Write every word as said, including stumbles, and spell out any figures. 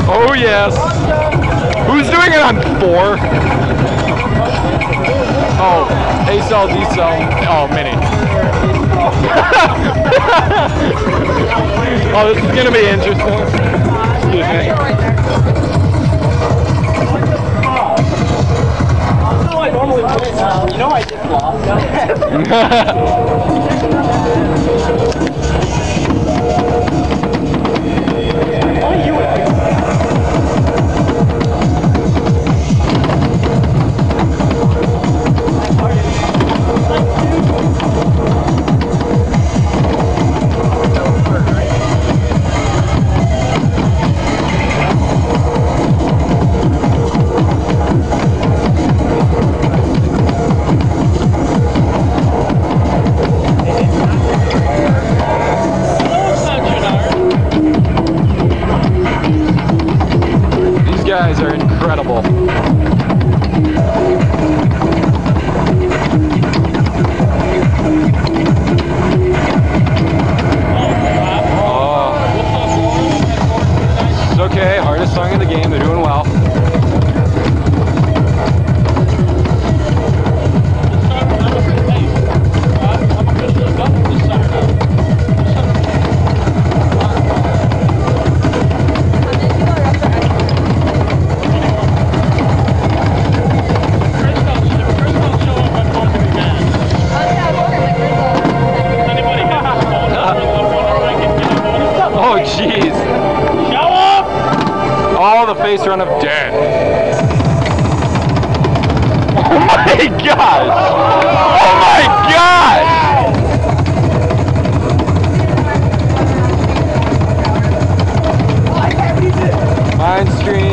Oh yes. Who's doing it on four? Oh, A cell, D cell. Oh, mini. Oh, this is gonna be interesting. Excuse me. You know I just lost. Guys are incredible. Oh. It's okay, hardest song in the game, they're doing well. Oh jeez. Show up! Oh, the face run of death. Oh my gosh! Oh my gosh! Mind stream.